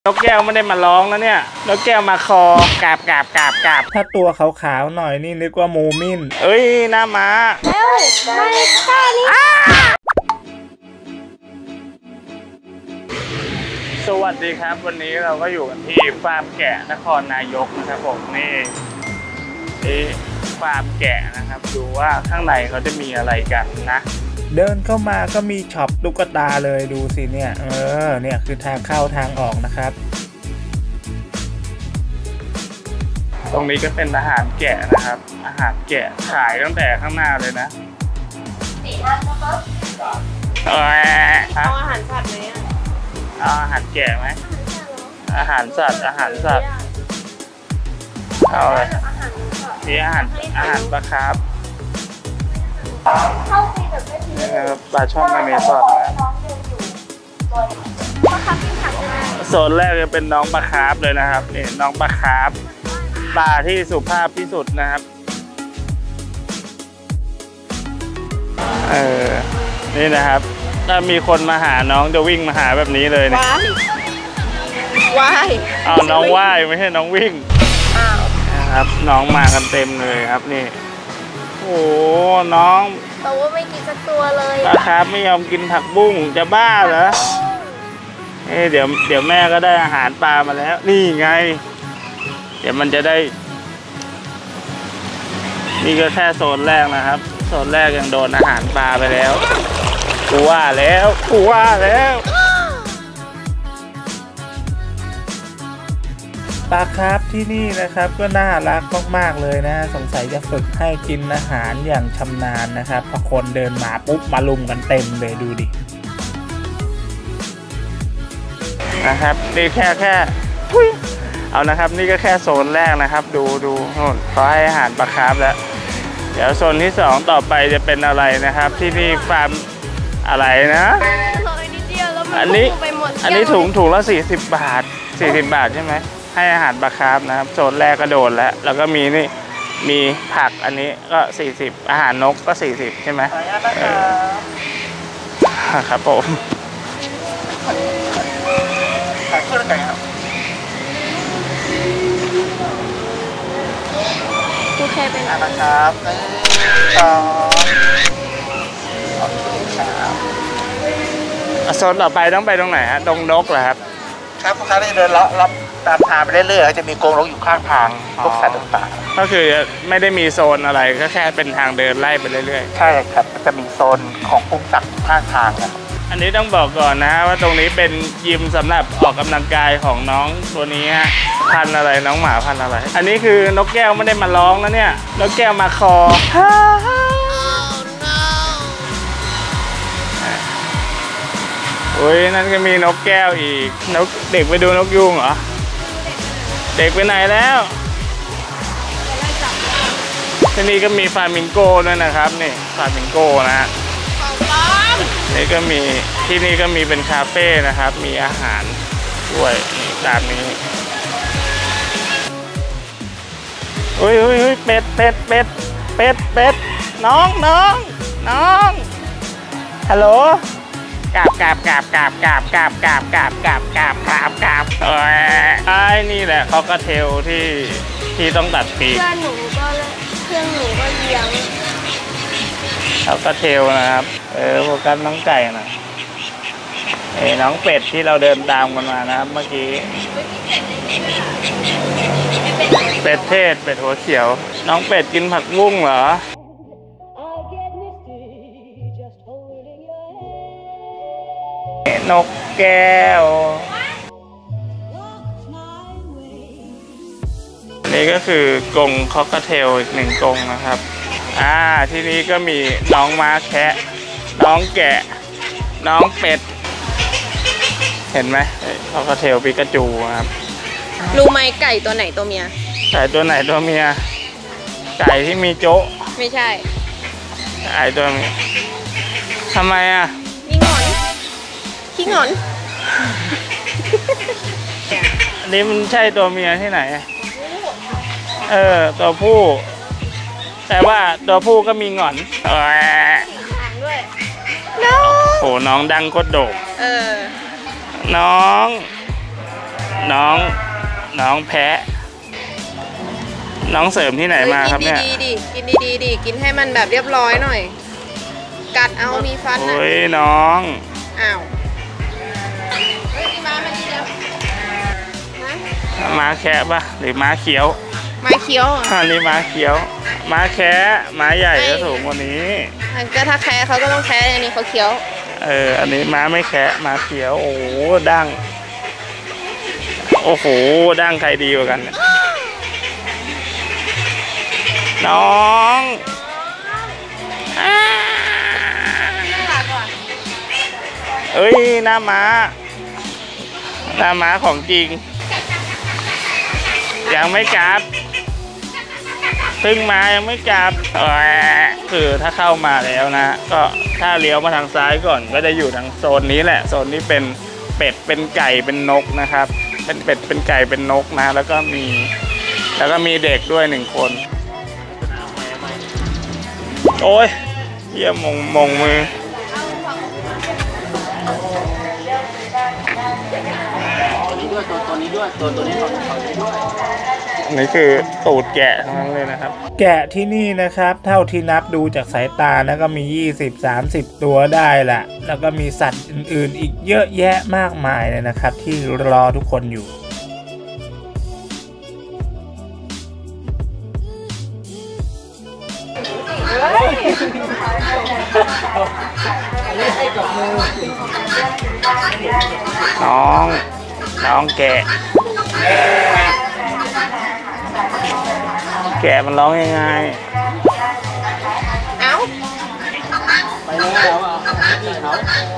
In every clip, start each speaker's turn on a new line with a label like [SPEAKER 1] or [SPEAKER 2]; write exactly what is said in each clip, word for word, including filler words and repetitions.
[SPEAKER 1] นกแก้วไม่ได้มาร้องนะเนี่ยนกแก้วมาคอกราบกราบกราบกราบถ้าตัวขาวๆหน่อยนี่นึกว่ามูมินเอ้ยหน้าม้าเอ้ยมาข้านี่สวัสดีครับวันนี้เราก็อยู่กันที่ฟาร์มแกะนครนายกนะครับผมนี่นี่ฟาร์มแกะนะครับดูว่าข้างในเขาจะมีอะไรกันนะเดินเข้ามาก็มีช็อปตุ๊กตาเลยดูสิเนี่ยเออเนี่ยคือทางเข้าทางออกนะครับตรงนี้ก็เป็นอาหารแกะนะครับอาหารแกะขายตั้งแต่ข้างหน้าเลยนะสี่ท่านนะครับเอาอาหารสัตว์ไหมเอาอาหารแกะไหมอาหารสัตว์อาหารสัตว์เอาเลยนี่อาหารอาหารปลาคาร์ฟนี่ครับปลาช่อนอเมซอนนะโซนแรกจะเป็นน้องปลาคาร์ฟเลยนะครับนี่น้องปลาคาร์ฟปลาที่สุภาพที่สุดนะครับเออนี่นะครับถ้ามีคนมาหาน้องจะวิ่งมาหาแบบนี้เลยนะว่ายอ้าวน้องว่ายไม่ใช่น้องวิ่งอ้าวนะครับน้องมากันเต็มเลยครับนี่โอ้น้องแต่ว่าไม่กินสักตัวเลยปลาคาร์ฟไม่ยอมกินผักบุ้งจะบ้าเหรอเอ๊ะเดี๋ยวเดี๋ยวแม่ก็ได้อาหารปลามาแล้วนี่ไงเดี๋ยวมันจะได้นี่ก็แค่โซนแรกนะครับโซนแรกยังโดนอาหารปลาไปแล้วกูว่าแล้วกูว่าแล้วปลาคาร์ฟที่นี่นะครับก็น่ารักมากๆเลยนะสงสัยจะฝึกให้กินอาหารอย่างชำนาญนะครับพอคนเดินมาปุ๊บมาลุมกันเต็มเลยดูดินะครับนี่แค่แค่เอานะครับนี่ก็แค่โซนแรกนะครับดูดูเขาให้อาหารปลาคาร์ฟแล้วเดี๋ยวโซนที่สองต่อไปจะเป็นอะไรนะครับที่นี่ฟาร์มอะไรนะอันนี้อันนี้ถุงถุงละสี่สิบบาทสี่สิบบาทใช่ไหมให้อาหารปลาคาร์ฟนะครับโซนแรกก็โดนแล้วแล้วก็มีนี่มีผักอันนี้ก็สี่สิบอาหารนกก็สี่สิบใช่ไหมครับผมขายเครื่องไก่ครับโอเคเป็นอาหารครับต่อโซนต่อไปต้องไปตรงไหนฮะดงนกเหรอครับครับลูกค้าจะเดินเลาะรับตามทางไปเรื่อยๆจะมีกรงนกอยู่ข้างทางพวกสัตว์ต่างๆก็คือไม่ได้มีโซนอะไรก็แค่เป็นทางเดินไล่ไปเรื่อยๆใช่ครับจะมีโซนของพวกสัตว์ข้างทางนะอันนี้ต้องบอกก่อนนะว่าตรงนี้เป็นยิมสำหรับออกกำลังกายของน้องตัวนี้ฮะพันอะไรน้องหมาพันอะไรอันนี้คือนกแก้วไม่ได้มาร้องนะเนี่ยนกแก้วมาคอโอ้ยนั่นก็มีนกแก้วอีกนกเด็กไปดูนกยูงเหรอเด็กไปไหนแล้วที่นี่ก็มีฟลามิงโก้ด้วยนะครับนี่ฟลามิงโก้นะฮะนี่ก็มีที่นี่ก็มีเป็นคาเฟ่นะครับมีอาหารด้วยนี่ตามนี้เฮ้ยเฮ้ยเฮ้ยเป็ดเป็ดเป็ดเป็ดเป็ดน้องน้องน้องฮัลโหลกราบกราบกราบกราบกราบกราบกราบกราบกราบกราบกราบกราบเอ้ยไอ้นี่แหละเขาก็เทลที่ที่ต้องตัดปีกเพื่อนหนูก็เพื่อนหนูก็เลี้ยงเขาก็เทลนะครับเออโฟกัสน้องไก่นะเอ้น้องเป็ดที่เราเดินตามกันมานะครับเมื่อกี้เป็ดเทศเป็ดหัวเขียวน้องเป็ดกินผักบุ้งเหรอนกแก้วนี่ก็คือกรงคอกเทลอีกหนึ่งกรงนะครับอ่าที่นี้ก็มีน้องม้าแคะน้องแกะน้องเป็ดเห็นไหมคอกเทลปิกาจูครับ
[SPEAKER 2] รู้ไหมไก่ตัวไหนตัวเมีย
[SPEAKER 1] ไก่ตัวไหนตัวเมียไก่ที่มีโจ๊ะ
[SPEAKER 2] ไม่ใช่
[SPEAKER 1] ไก่ตัวเมียทำไมอ่ะ
[SPEAKER 2] มีหงอนขี้หงอน
[SPEAKER 1] อันนี้มันใช่ตัวเมียที่ไหนเออตัวผู้แต่ว่าตัวผู้ก็มีหงอนเออด้วยโอ้โหน้องดังโคตรโด่งเออน้องน้องน้องแพะน้องเสริมที่ไหนมาครับเนี่ย
[SPEAKER 2] กินดีๆดิกินดีๆดิกินให้มันแบบเรียบร้อยหน่อย กัดเอามีฟันนะ
[SPEAKER 1] โอ้ยน้อง
[SPEAKER 2] อ้าวเฮ้ยนี่ม้ามาดีแล้วนะ
[SPEAKER 1] ม้าแคะปะหรือม้าเขียว
[SPEAKER 2] ไม้เคี้ยวอ่ะ
[SPEAKER 1] อันนี้ม้าเขียวม้าแคะม้าใหญ่ก็สูงกว่านี้
[SPEAKER 2] ก็ถ้าแคะเขาก็ต้องแคะอันนี้เขาเคี้ยว
[SPEAKER 1] เอออันนี้ม้าไม่แคะม้าเขียวโอ้โหดั้งโอ้โหดั้งใครดีกว่ากันเนี่ยน้องอ่าเอ้ยหน้าม้าหน้าม้าของจริงยังไม่กลับเพิ่งมายังไม่กลับคือถ้าเข้ามาแล้วนะก็ถ้าเลี้ยวมาทางซ้ายก่อนก็จะอยู่ทางโซนนี้แหละโซนนี้เป็นเป็ดเป็นไก่เป็นนกนะครับเป็นเป็ดเป็นไก่เป็นนกนะแล้วก็มีแล้วก็มีเด็กด้วยหนึ่งคนโอ้ยเยี่ยมมงมงมือ
[SPEAKER 3] ตัวนี้ด้วยตัวตัวนี้ด้วยตัวตัวนี้ของเขาด้วย
[SPEAKER 1] นี่คือตูดแกะทั้งนั้นเลยนะครับแกะที่นี่นะครับเท่าที่นับดูจากสายตานะก็มี ยี่สิบ สามสิบ ตัวได้ละแล้วก็มีสัตว์อื่นๆอีกเยอะแยะมากมายเลยนะครับที่รอทุกคนอยู่น้องน้องแกะแกะมันร้องยังไง
[SPEAKER 2] เอ้า
[SPEAKER 3] ไปแล้วอ่ะพี่เขา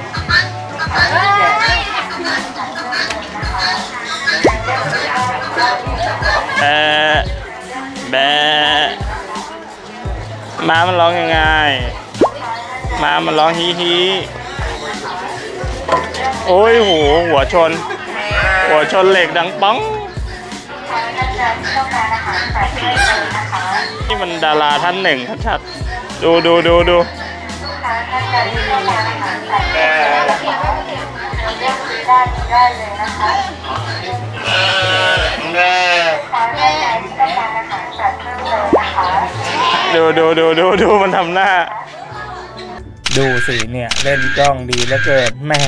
[SPEAKER 1] แบะแบะม้ามันร้องยังไงม้ามันร้องฮีฮีโอ้ยโหหัวชนหัวชนเหล็กดังปังนี่มันดาราท่านหนึ่งชัดๆดูดูดูดูดูดูดูดูดูมันทำหน้าดูสิเนี่ยเล่นกล้องดีแล้วเกิดแม่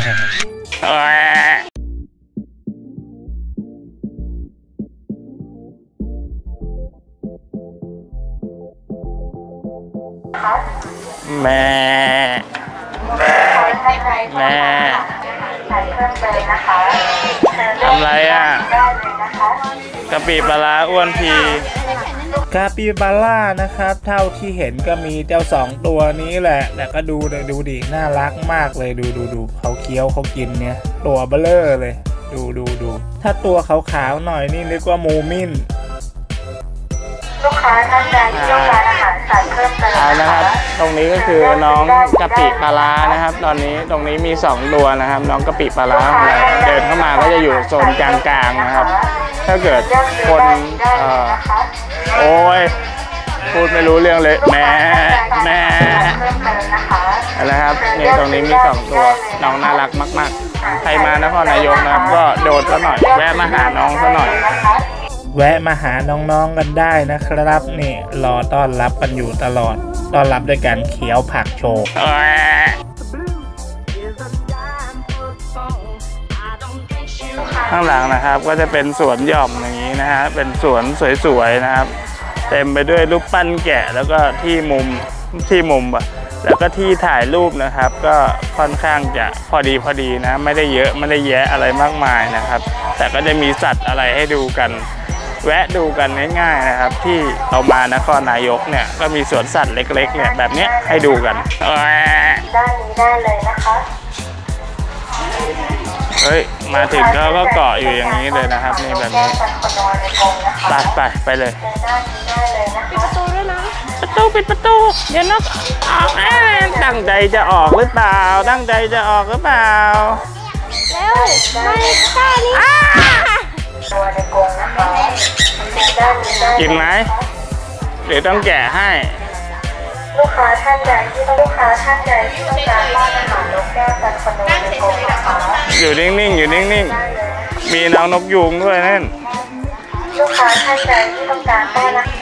[SPEAKER 1] แม่แม่ทำไรอ่ะกะปิปลาร้าอ้วนพีกาปิบาร่านะครับเท่าที่เห็นก็มีเจ้าสองตัวนี้แหละแต่ก็ดูเลยดูดิน่ารักมากเลยดูดูดูเขาเคี้ยวเขากินเนี่ยตัวเบลอเลยดูดูดูถ้าตัวขาวๆหน่อยนี่นึกว่ามูมินลูกค้าท่านใดที่ต้องการอาหารสัตว์เพิ่มเติมนะครับตรงนี้ก็คือน้องกะปิปลาร้านะครับตอนนี้ตรงนี้มีสองตัวนะครับน้องกะปิปลาร้าของเราเดินเข้ามาก็จะอยู่โซนกลางๆนะครับถ้าเกิดคนเอ่อโอ้ยพูดไม่รู้เรื่องเลยแม่แม่นะครับนี่ตรงนี้มีสองตัวน้องน่ารักมากๆใครมานครนายกนะครับก็โดดซะหน่อยแวะมาหาน้องซะหน่อยแวะมาหาน้องๆกันได้นะครับนี่รอต้อนรับกันอยู่ตลอดต้อนรับด้วยการเคี้ยวผักโชว์ข้างหลังนะครับก็จะเป็นสวนหย่อมอย่างนี้นะฮะเป็นสวนสวยๆนะครับเต็มไปด้วยรูปปั้นแกะแล้วก็ที่มุมที่มุมอะแล้วก็ที่ถ่ายรูปนะครับก็ค่อนข้างจะพอดีพอดีนะไม่ได้เยอะไม่ได้แยะอะไรมากมายนะครับแต่ก็จะมีสัตว์อะไรให้ดูกันแวะดูกันง่ายๆนะครับที่เรามานครนายกเนี่ยก็มีสวนสัตว์เล็กๆเนี่ยแบบนี้ให้ดูกันด้านนี้ได้เลยนะคะเฮ้ยมาถึงเขาก็เกาะอยู่อย่างนี้เลยนะครับนี่แบบนี้ไปไปไปเลยปิดประตูด้วยนะประตูปิดประตูเดี๋ยวนะออกแอนตั้งใจจะออกหรือเปล่าตั้งใจจะออกหรือเปล่า
[SPEAKER 2] เร็วมาแค่นี้
[SPEAKER 1] กินไหมหรือต้องแกะให้
[SPEAKER 4] ลูกค้าท่านใดที่ต้องลูกค้าท่านใดที่ต้องการป้อนอาหารนกแก้วจันทร์คนโดในกรงนะคะ
[SPEAKER 1] อยู่นิ่งๆอยู่นิ่งๆมีน้องนกยูงด้วยนั่น
[SPEAKER 4] ลูกค้าท่านใดที่ต้องการป้อนอาหาร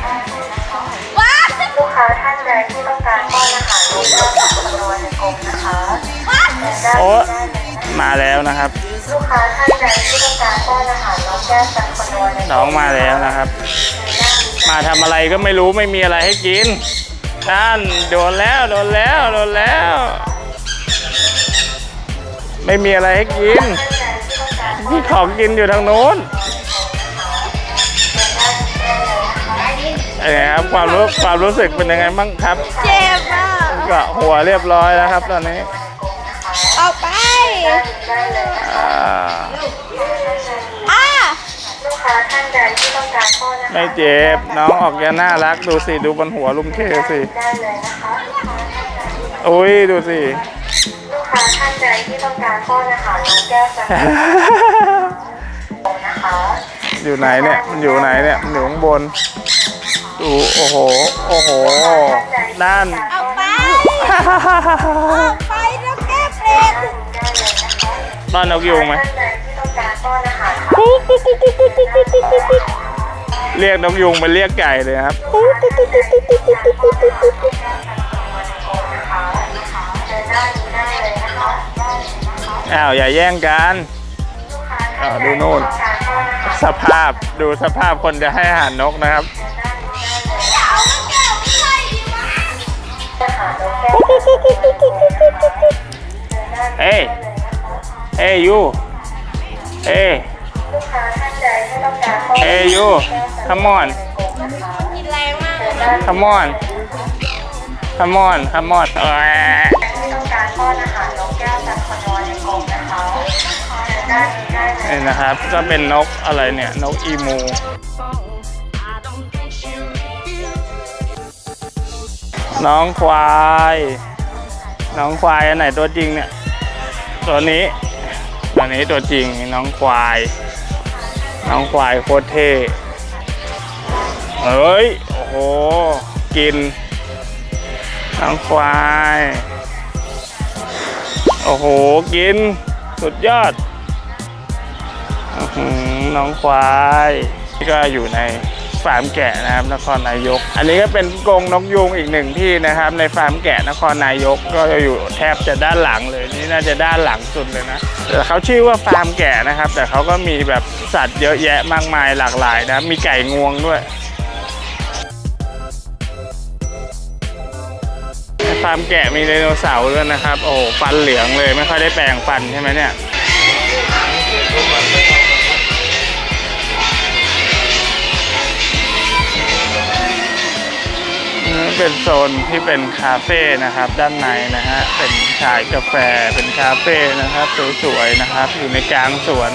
[SPEAKER 4] ลูกค้าท่านใดที่ต้องการป้อนอาหารนกแก้วจำนวนในกรงนะคะ
[SPEAKER 1] โอ้มาแล้วนะครับ
[SPEAKER 4] ลูกค้าท่านใดที่ต้องการป้อนอาหารนกแก้วจำนวนใน
[SPEAKER 1] น้องมาแล้วนะครับ มาทำอะไรก็ไม่รู้ไม่มีอะไรให้กินนั่นโดนแล้วโดนแล้วโดนแล้ว ไม่มีอะไรให้กินที่ของกินอยู่ทางโน้นอะไรครับความรู้ความรู้สึกเป็นยังไงบ้างครับ
[SPEAKER 2] เจ็บอ่ะ
[SPEAKER 1] ก็หัวเรียบร้อยแล้วครับตอนนี้
[SPEAKER 2] ออกไป
[SPEAKER 1] อ่า
[SPEAKER 2] อ่ะ
[SPEAKER 4] ลูกค้าท่านใดที่ต้องการป้อนอาหาร
[SPEAKER 1] ไม่เจ็บน้องออกจะน่ารักดูสิดูบนหัวลุงเคสิ
[SPEAKER 4] ได้เลยนะคะ
[SPEAKER 1] อุ้ยดูสิ
[SPEAKER 4] ลูกค้าท่านใดที่ต้องการป้อนอาหารนกแก้วจำนวนนะคะ
[SPEAKER 1] อยู่ไหนเนี่ยมันอยู่ไหนเนี่ยมันอยู่ข้างบนดูโอ้โหโอ้โหด้าน
[SPEAKER 2] ออกไปออกไปแล้วแก้เปรต
[SPEAKER 1] ตอนนกยูงไหม
[SPEAKER 4] ท่านใดที่ต้องการป้อนอาหาร
[SPEAKER 1] เรียกนกยูงไปเรียกไก่เลยครับอ้าวอย่าแย่งกันอ้าวดูนู่นสภาพดูสภาพคนจะให้อาหารนกนะครับเฮ้ยเฮ้ยยูเฮ้ยเฮ้ยยู come on
[SPEAKER 2] กินแรงมากเลย
[SPEAKER 1] come on come on come on เอ้ย
[SPEAKER 4] ที่ต้องการป้อนอาหารนกแก้วจากคนนอนในกรงนะคะได้ได้เลย
[SPEAKER 1] นี่นะครับก็เป็นนกอะไรเนี่ยนกอีมูน้องควายน้องควายอันไหนตัวจริงเนี่ยตัวนี้ตัวนี้ตัวจริงน้องควายน้องควายโคตรเท่เฮ้ยโอ้โหกินน้องควายโอ้โหกินสุดยอดน้องควายก็อยู่ในฟาร์มแกะนะครับนครนายกอันนี้ก็เป็นกรงนกยูงอีกหนึ่งที่นะครับในฟาร์มแกะนครนายกก็จะอยู่แทบจะด้านหลังเลยนี่น่าจะด้านหลังสุดเลยนะแต่เขาชื่อว่าฟาร์มแกะนะครับแต่เขาก็มีแบบสัตว์เยอะแยะมากมายหลากหลายนะมีไก่งวงด้วยฟาร์มแกะมีไดโนเสาร์ด้วยนะครับโอ้ฟันเหลืองเลยไม่ค่อยได้แปรงฟันใช่ไหมเนี่ยเป็นโซนที่เป็นคาเฟ่นะครับด้านในนะฮะเป็นขายกาแฟเป็นคาเฟ่นะครับสวยๆนะครับอยู่ในกลางสวน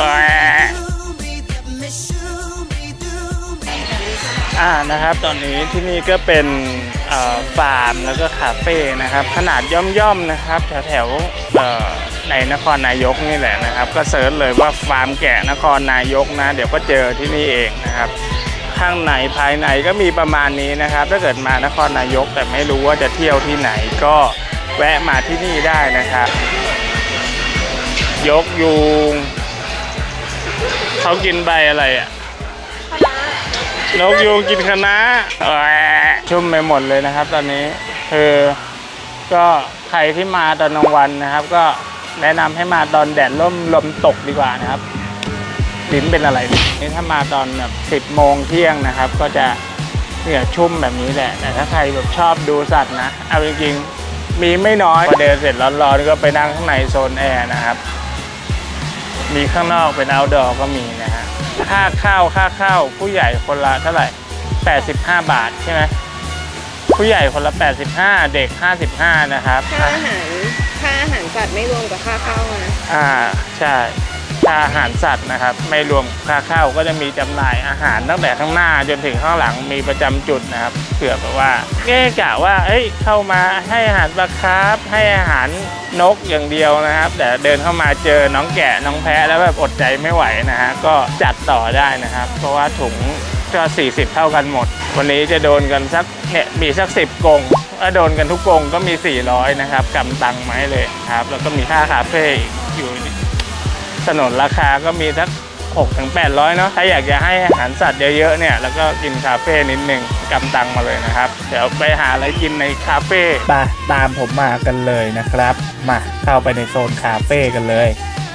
[SPEAKER 1] อ่านะครับตอนนี้ที่นี่ก็เป็นฟาร์มแล้วก็คาเฟ่นะครับขนาดย่อมๆนะครับแถวๆในนครนายกนี่แหละนะครับก็เซิร์ชเลยว่าฟาร์มแกะนครนายกนะเดี๋ยวก็เจอที่นี่เองนะครับข้างในภายในก็มีประมาณนี้นะครับถ้าเกิดมานครนายกแต่ไม่รู้ว่าจะเที่ยวที่ไหนก็แวะมาที่นี่ได้นะครับยกยูงเขากินใบอะไรอ่ะนกยูงกินคะน้าชุ่มไปหมดเลยนะครับตอนนี้คือก็ใครที่มาตอนกลางวันนะครับก็แนะนำให้มาตอนแดดร่มลมตกดีกว่านะครับลิ้นเป็นอะไรนี่ถ้ามาตอนแบบสิบโมงเที่ยงนะครับก็จะเหงื่อชุ่มแบบนี้แหละแต่ถ้าใครแบบชอบดูสัตว์นะเอาจริงๆมีไม่น้อยพอเดินเสร็จร้อนๆก็ไปนั่งข้างในโซนแอร์นะครับมีข้างนอกเป็นเอาท์ดอร์ก็มีนะฮะค่าข้าวค่าข้าวผู้ใหญ่คนละเท่าไหร่แปดสิบห้าบาทใช่ไหมผู้ใหญ่คนละแปดสิบห้าเด็กห้าสิบห้านะครับ
[SPEAKER 2] ค่าอาหารค่าอาหารสัตว์ไม่รวมกับค่าข้าวนะ
[SPEAKER 1] อ่าใช่ค่าอาหารสัตว์นะครับไม่รวมค่าข้าวก็จะมีจำหน่ายอาหารตั้งแต่ข้างหน้าจนถึงข้างหลังมีประจำจุดนะครับเผื่อแบบว่าแก้กะว่าเอ้ยเข้ามาให้อาหารปลาคาร์ฟให้อาหารนกอย่างเดียวนะครับแต่เดินเข้ามาเจอน้องแกะน้องแพะแล้วแบบอดใจไม่ไหวนะฮะก็จัดต่อได้นะครับเพราะว่าถุงก็สี่สิบเท่ากันหมดวันนี้จะโดนกันสักเนี่ยมีสักสิบกรงถ้าโดนกันทุกกรงก็มีสี่ร้อยนะครับกำตังค์มาให้เลยครับแล้วก็มีค่าคาเฟ่อยู่ถนนราคาก็มีสักหกถึงแปดร้อยเนาะถ้าอยากจะให้อาหารสัตว์เยอะๆเนี่ยแล้วก็กินคาเฟ่นิดนึงกำตังมาเลยนะครับเดี๋ยวไปหาอะไรกินในคาเฟ่ไปตามผมมากันเลยนะครับมาเข้าไปในโซนคาเฟ่กันเลย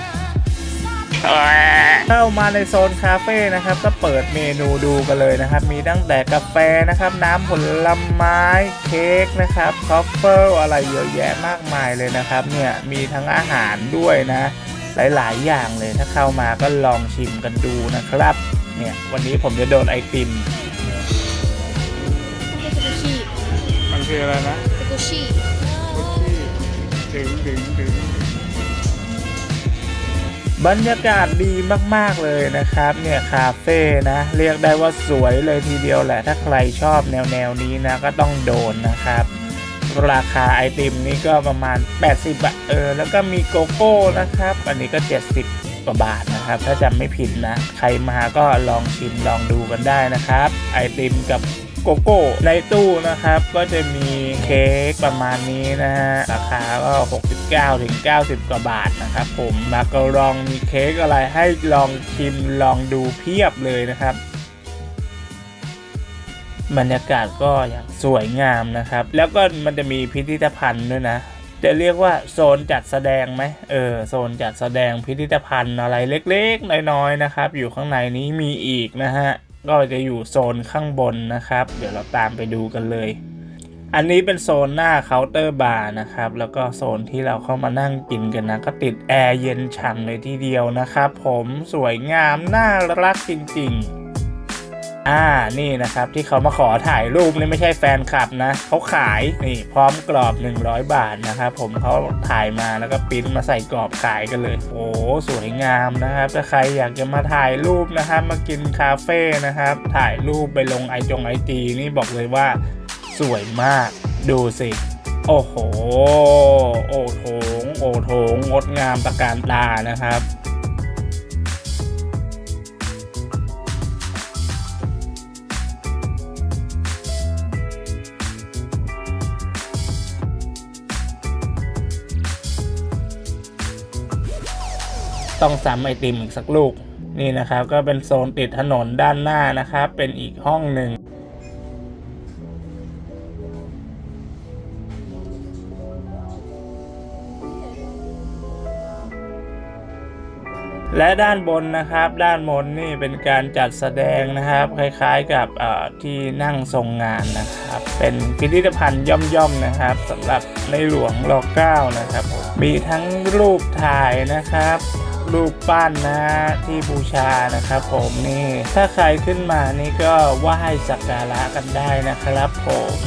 [SPEAKER 1] เข้ามาในโซนคาเฟ่นะครับก็เปิดเมนูดูกันเลยนะครับมีตั้งแต่กาแฟนะครับน้ำผลไม้เค้กนะครับคอฟเฟิลอะไรเยอะแยะมากมายเลยนะครับเนี่ยมีทั้งอาหารด้วยนะหลายๆอย่างเลยถ้าเข้ามาก็ลองชิมกันดูนะครับเนี่ยวันนี้ผมจะโดนไอติมมันคืออะไรนะสกูชี่ดึงดึงดึงบรรยากาศดีมากๆเลยนะครับเนี่ยคาเฟ่นะเรียกได้ว่าสวยเลยทีเดียวแหละถ้าใครชอบแนวแนวนี้นะก็ต้องโดนนะครับราคาไอติมนี่ก็ประมาณแปดสิบอะเออแล้วก็มีโกโก้นะครับอันนี้ก็เจ็ดสิบกว่าบาทนะครับถ้าจำไม่ผิดนะใครมาก็ลองชิมลองดูกันได้นะครับไอติมกับโกโก้ในตู้นะครับก็จะมีเค้กประมาณนี้นะฮะราคาก็หกสิบเก้าถึงเก้าสิบกว่าบาทนะครับผมมาก็ลองมีเค้กอะไรให้ลองชิมลองดูเพียบเลยนะครับบรรยากาศก็อย่างสวยงามนะครับแล้วก็มันจะมีพิพิธภัณฑ์ด้วยนะจะเรียกว่าโซนจัดแสดงไหมเออโซนจัดแสดงพิพิธภัณฑ์อะไรเล็กๆน้อยๆนะครับอยู่ข้างในนี้มีอีกนะฮะก็จะอยู่โซนข้างบนนะครับเดี๋ยวเราตามไปดูกันเลยอันนี้เป็นโซนหน้าเคาน์เตอร์บาร์นะครับแล้วก็โซนที่เราเข้ามานั่งกินกันนะก็ติดแอร์เย็นฉ่ำเลยทีเดียวนะครับผมสวยงามน่ารักจริงๆอ่านี่นะครับที่เขามาขอถ่ายรูปนี่ไม่ใช่แฟนคลับนะเขาขายนี่พร้อมกรอบหนึ่งร้อยบาทนะครับผมเขาถ่ายมาแล้วก็ปริ้นมาใส่กรอบขายกันเลยโอ้สวยงามนะครับถ้าใครอยากจะมาถ่ายรูปนะครับมากินคาเฟ่นะครับถ่ายรูปไปลงไอจงไอจีนี่บอกเลยว่าสวยมากดูสิโอ้โหโอ้โถงโอ้โถงงดงามตระการตานะครับต้องซ้ำไอติมอีกสักลูกนี่นะครับก็เป็นโซนติดถนนด้านหน้านะครับเป็นอีกห้องหนึ่งและด้านบนนะครับด้านบนนี่เป็นการจัดแสดงนะครับคล้ายๆกับที่นั่งทรงงานนะครับเป็นพิพิธภัณฑ์ย่อมๆนะครับสำหรับในหลวงรอเก้านะครับมีทั้งรูปถ่ายนะครับรูปปั้นนะที่บูชานะครับผมนี่ถ้าใครขึ้นมานี่ก็ไหว้สักการะกันได้นะครับผม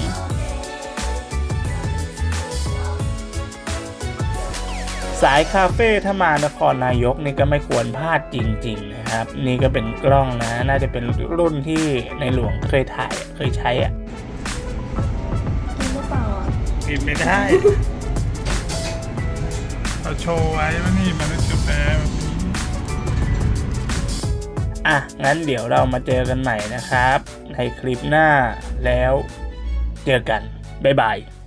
[SPEAKER 1] สายคาเฟ่ถ้ามานครนายกนี่ก็ไม่ควรพลาดจริงๆนะครับนี่ก็เป็นกล้องนะน่าจะเป็นรุ่นที่ในหลวงเคยถ่ายเคยใช้อ่ะกินหรือเปล่ากินไม่ได้เขาโชว์ไว้ว่านี่มันเป็นจุดแล้วอ่ะงั้นเดี๋ยวเรามาเจอกันใหม่นะครับในคลิปหน้าแล้วเจอกันบ๊ายบาย